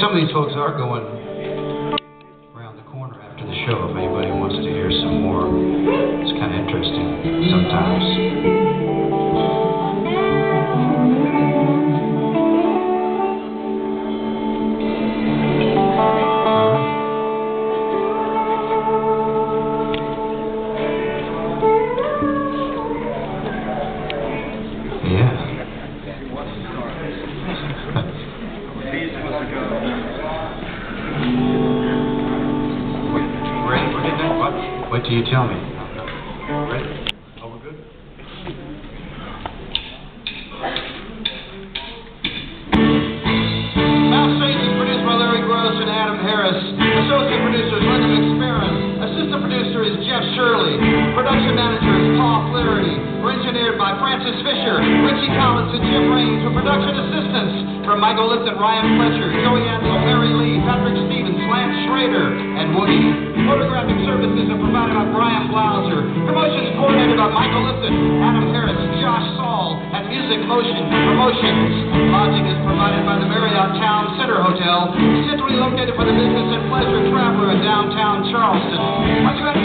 some of these folks are going around the corner after the show if anybody wants to hear some more. It's kind of interesting sometimes. Wait till you tell me. Ready? Oh, we're good? Mouse Satan is produced by Larry Gross and Adam Harris. Associate producer is Linda McSparron. Assistant producer is Jeff Shirley. Production manager is Paul Flaherty. We're engineered by Francis Fisher, Richie Collins, and Jim Raines. With production assistance from Michael Lipton, Ryan Fletcher, Joey Ansel, Mary Lee, Patrick Stevens, Lance Schrader, and Woody. Photographic services are provided by Brian Blauser. Promotions coordinated by Michael Lipton, Adam Harris, Josh Saul, and Music Motion Promotions. Lodging is provided by the Marriott Town Center Hotel, centrally located for the business and pleasure traveler in downtown Charleston.